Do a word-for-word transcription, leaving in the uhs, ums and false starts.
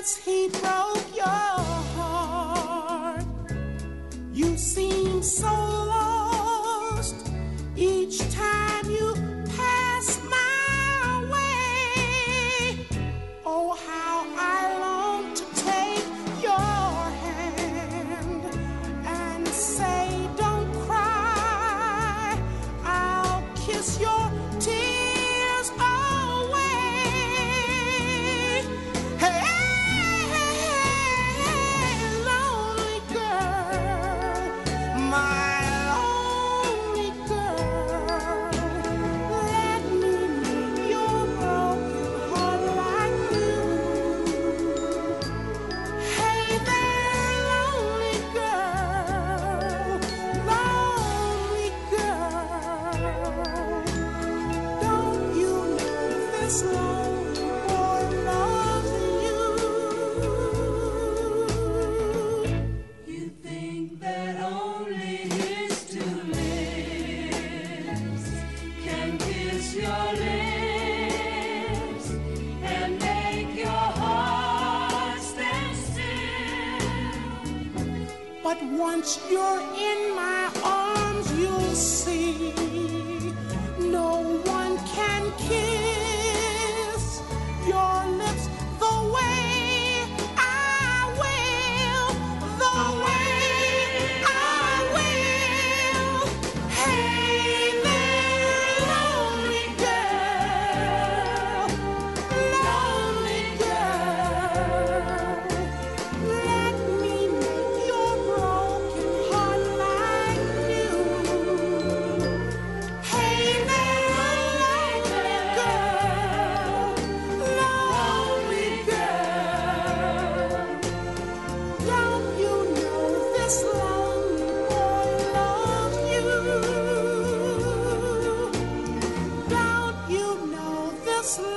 since he broke your heart. You seem so lost each time you pass my way. Oh, how I long to take your hand and say, don't cry, I'll kiss your tears away. This lonely boy loves you. You think that only his two lips can kiss your lips and make your heart stand still. But once you're in my arms, you'll see no one can kiss your lips the way I will, the way I will. Hey there, lonely girl, lonely girl, let me make your broken heart like new. Hey there, lonely girl, lonely girl, don't you know this lonely boy loves you? Don't you know this